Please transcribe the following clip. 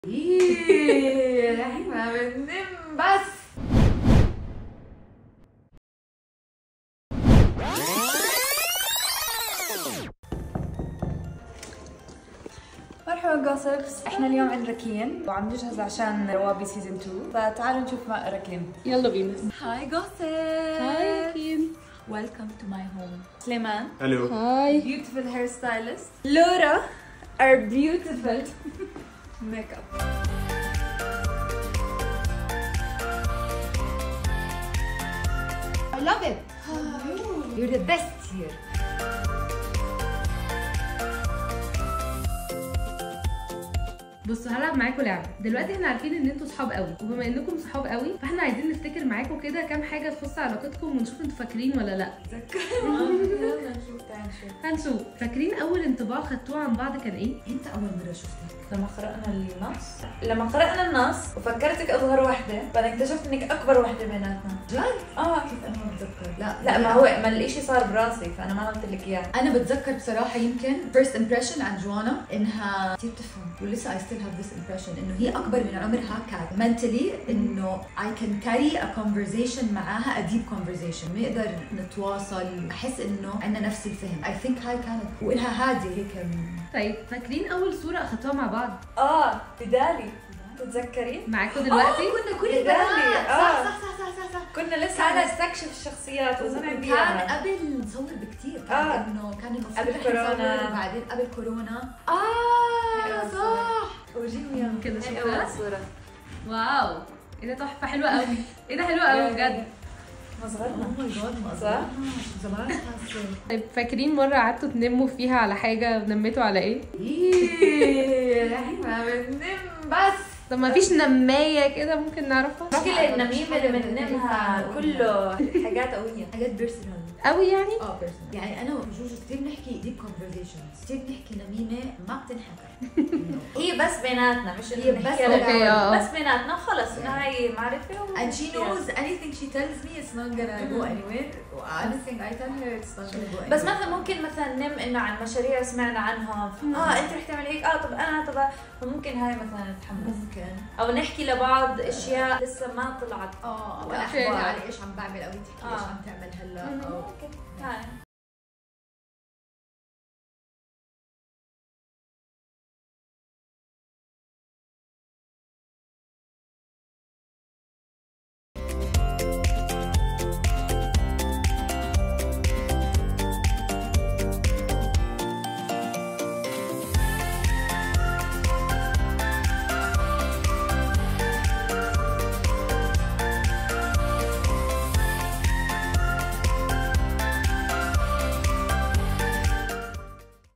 احنا بننام بس. مرحبا جوسبس، احنا اليوم عند ركين وعم نجهز عشان روابي سيزون 2، فتعالوا نشوف مع ركين. يلا بينا. هاي جوسبس. هاي ركين. Welcome to my home. سليمان. Hello. Hi. Beautiful hairstylist. Laura, our beautiful makeup. I love it. You're the best here. بصوا هلعب معاكم لعبه. دلوقتي احنا عارفين ان انتوا صحاب قوي، وبما انكم صحاب قوي فاحنا عايزين نفتكر معاكم كده كام حاجه تخص علاقتكم ونشوف انتوا فاكرين ولا لا. يلا نشوف، تعال نشوف. هنشوف. فاكرين اول انطباع خدتوه عن بعض كان ايه؟ انت اول مره شفتك لما قرأنا النص وفكرتك اصغر وحده، بعدين اكتشفت انك اكبر وحده بيناتنا. جد؟ كيف انا ما بتذكر؟ لا ما هو ما الاشي صار براسي فانا ما قلت لك اياه. انا بتذكر بصراحه يمكن first impression عن جوانا انها كثير بتفهم، ولسه I still have this impression انه هي اكبر من عمرها كانت mentally، انه I can carry a conversation معاها، a deep conversation، بنقدر نتواصل، احس انه عندنا نفس الفهم. I think هاي كانت، وإنها هاديه هيك. طيب فاكرين اول صوره اخدتوها مع بعض؟ بدالي، تتذكري؟ معاكم دلوقتي؟ كنا كل بدالي. صح. كنا لسه انا استكشف الشخصيات كان قبل نصور بكثير، كان انه كان المفروض قبل نحن كورونا. نصور، وبعدين قبل كورونا صح. وجينيا كده هاي شفتها؟ اول صورة. واو، ايه ده تحفه، حلوه قوي. ايه ده حلوه قوي بجد. ما صغرنا. اوه ماي جاد، ما صح؟ زمان حاسه. طيب فاكرين مره قعدتوا تنموا فيها على حاجه، نميتوا على ايه؟ احنا بننام بس. طب ما فيش نمايه كده ممكن نعرفها؟ مشكلة النميمة اللي بننمها كله حاجات قوية. حاجات بيرسونال قوي يعني؟ بيرسونال. يعني انا وجوجو كثير بنحكي ديب كونفرزيشنز، كثير بنحكي نميمه ما بتنحكى. هي بس بيناتنا، مش هي انه بس نحكي أوكي، لها. بس بيناتنا وخلص، هاي معرفة and she knows anything she tells me it's not gonna go anywhere. anything I tell her it's not gonna go anywhere. بس مثلا ممكن مثلا نم انه عن مشاريع سمعنا عنهم، انت رح تعمل هيك، طب انا طب، فممكن هاي مثلا نتحمس ممكن او نحكي لبعض اشياء لسه ما طلعت. ولا احكي على ايش عم بعمل، او انت تحكي ايش عم تعمل هلا. ممكن هاي